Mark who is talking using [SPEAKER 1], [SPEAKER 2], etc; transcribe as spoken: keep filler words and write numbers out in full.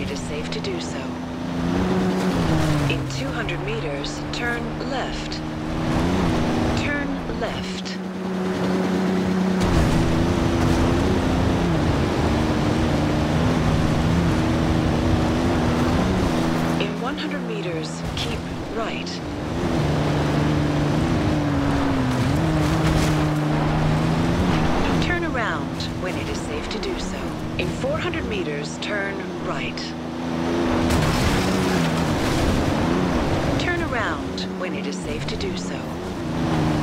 [SPEAKER 1] it is safe to do so. In two hundred meters, turn left. Turn left. In one hundred meters, keep right. Turn around when it is safe to do so. In four hundred meters, turn right. Turn around when it is safe to do so.